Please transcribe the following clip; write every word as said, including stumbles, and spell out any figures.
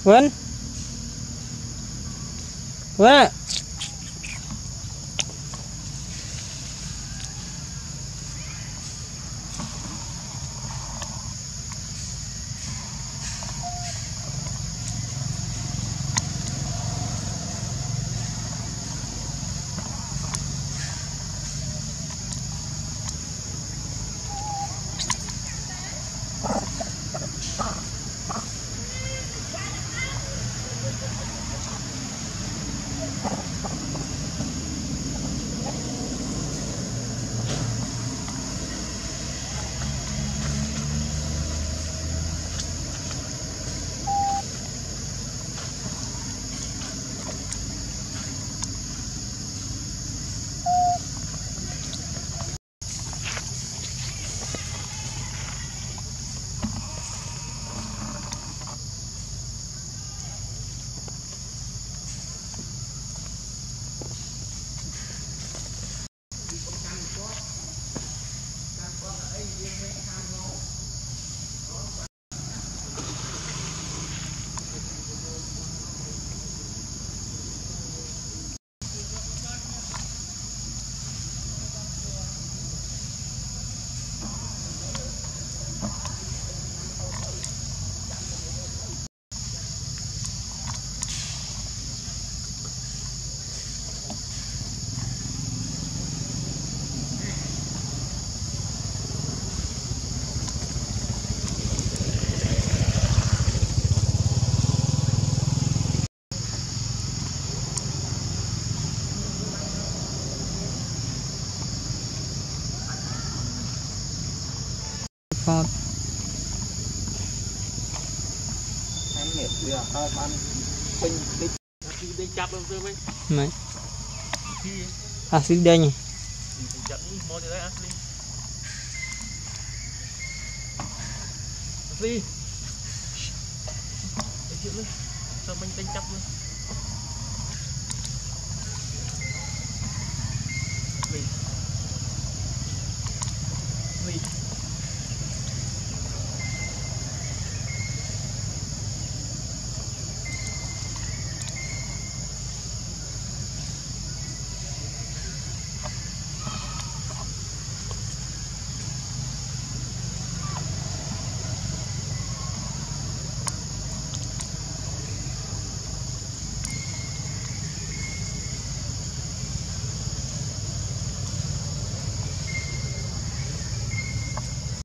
Vân Vân ạ. Phật em miệt vừa ao ăn pin pin đi chắp luôn chưa mấy mấy asli đây nhỉ chặt mua từ đây asli asli để chịu luôn sao mình đánh chắp luôn